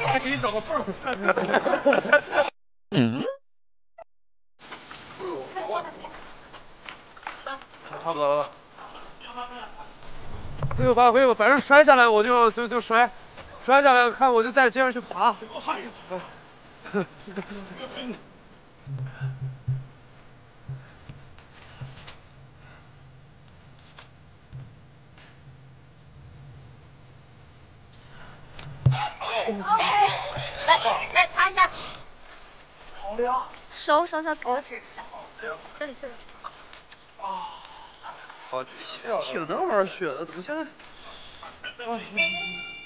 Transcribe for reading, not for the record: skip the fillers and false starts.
还给你找个缝儿。 嗯。 差不多了。最后发挥吧，反正摔下来我就摔，摔下来看我就再接着去爬。 来擦一下。 好凉。 手给我指。这里。 好，挺能玩雪的，怎么现在？